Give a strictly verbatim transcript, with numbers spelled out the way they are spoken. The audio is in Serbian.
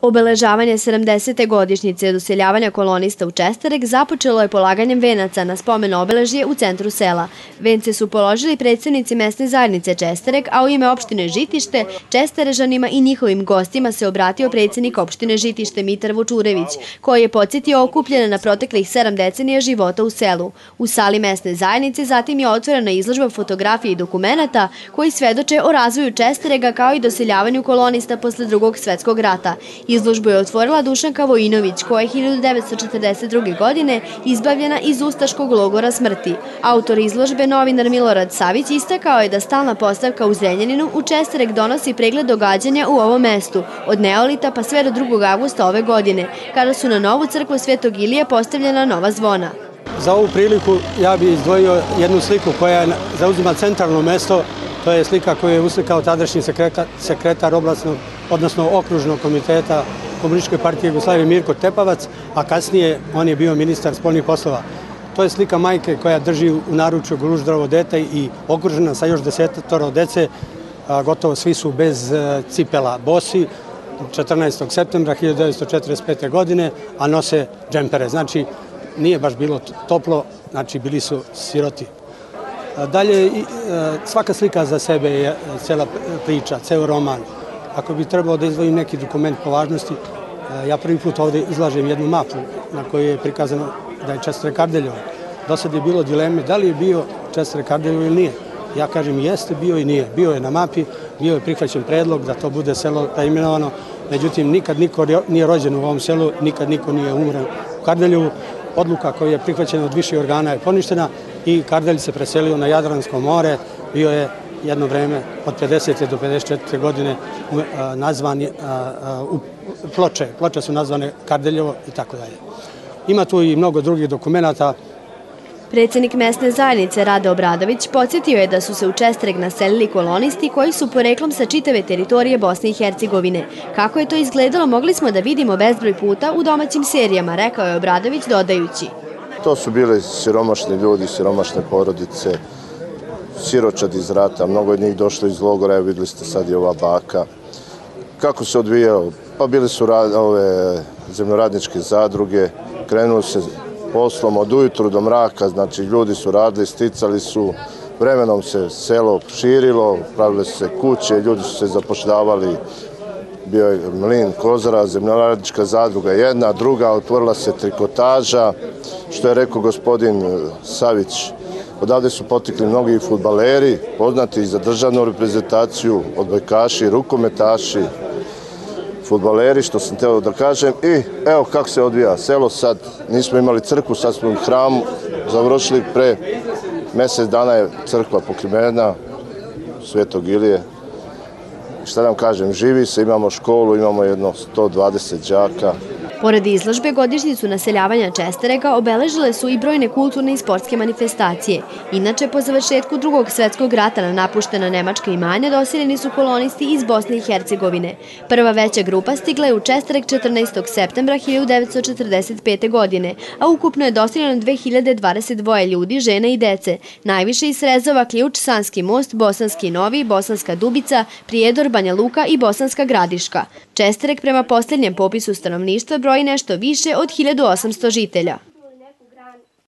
Obeležavanje sedamdesete godišnjice od useljavanja kolonista u Čestereg započelo je polaganjem venaca na spomen obeležje u centru sela. Vence su položili predstavnici mesne zajednice Čestereg, a u ime opštine Žitište, Česterežanima i njihovim gostima se obratio predsjednik opštine Žitište Mitar Vučurević, koji je podsjetio okupljene na proteklih sedam decenija života u selu. U sali mesne zajednice zatim je otvorena izložba fotografija i dokumenata koji svedoče o razvoju Česterega kao i doseljavanju kolonista posle Drugog svetskog rata. Izložbu je otvorila Dušanka Vojinović, koja je hiljadu devetsto četrdeset druge. godine izbavljena iz ustaškog logora smrti. Autor izložbe, novinar Milorad Savić, istakao je da stalna postavka u Zrenjaninu u Čestereg donosi pregled događanja u ovom mestu, od neolita pa sve do drugog avgusta ove godine, kada su na novu crkvu Svetog Ilije postavljena nova zvona. Za ovu priliku ja bih izdvojio jednu sliku koja zauzima centralno mesto. To je slika koju je uslikao tadašnji sekretar, sekretar oblasnog, odnosno okružnog komiteta Komunističke partije Jugoslavije Mirko Tepavac, a kasnije on je bio ministar spoljnih poslova. To je slika majke koja drži u naručju gluždravo dete i okružena sa još desetoro dece, a gotovo svi su bez cipela, bosi, četrnaestog septembra hiljadu devetsto četrdeset pete. godine, a nose džempere. Znači, nije baš bilo toplo, znači bili su siroti. Dalje, svaka slika za sebe je cela priča, ceo roman. Ako bi trebalo da izdvojim neki dokument po važnosti, ja prvi put ovdje izlažem jednu mapu na kojoj je prikazano da je Čestereg Kardeljevo. Do sad je bilo dileme da li je bio Čestereg Kardeljevo ili nije. Ja kažem jeste, bio i nije. Bio je na mapi, bio je prihvaćen predlog da to bude selo preimenovano. Međutim, nikad niko nije rođen u ovom selu, nikad niko nije umro u Kardeljevu. Odluka koja je prihvaćena od viših organa je poništena i Kardelj se preselio na Jadransko more. Bio je jedno vreme od pedesete do pedeset četvrte. godine nazvan u ploče. Ploče su nazvane Kardeljevo i tako dalje. Ima tu i mnogo drugih dokumenata. Predsjednik mesne zajednice Rade Obradović podsjetio je da su se u Čestereg naselili kolonisti koji su poreklom sa čitave teritorije Bosne i Hercegovine. Kako je to izgledalo mogli smo da vidimo bezbroj puta u domaćim serijama, rekao je Obradović dodajući. To su bili siromašni ljudi, siromašne porodice, siročad iz rata, mnogo od njih došlo iz logora, vidjeli ste sad i ova baka. Kako se odvijao? Pa bili su ove zemljoradničke zadruge, krenuli se poslom od ujutru do mraka, znači ljudi su radili, sticali su, vremenom se selo širilo, pravile su se kuće, ljudi su se zapošljavali, bio je mlin, kozara, zemljoradnička zadruga jedna, druga, otvorila se trikotaža, što je rekao gospodin Savić. Odavde su potekli mnogi fudbaleri, poznati za državnu reprezentaciju, odbojkaši, rukometaši, fudbaleri, što sam teo da kažem. I evo kako se odvija selo sad. Nismo imali crkvu, sad smo u hramu završili. Pre mjesec dana je crkva pokrivena Svetog Ilije. Šta nam kažem, živi se, imamo školu, imamo jedno sto dvadeset đaka. Pored izložbe, godišnjicu naseljavanja Česterega obeležile su i brojne kulturne i sportske manifestacije. Inače, po završetku Drugog svetskog rata na napuštena nemačka imanja doseljeni su kolonisti iz Bosne i Hercegovine. Prva veća grupa stigla je u Čestereg četrnaestog septembra hiljadu devetsto četrdeset pete. godine, a ukupno je doseljeno dve hiljade dvadeset dvoje ljudi, žena i dece. Najviše iz Srezova, Ključ, Sanski most, Bosanski Novi, Bosanska Dubica, Prijedor, Banja Luka i Bosanska Gradiška. Čestereg prema posljednjem popisu stanovništva broji nešto više od hiljadu osamsto žitelja.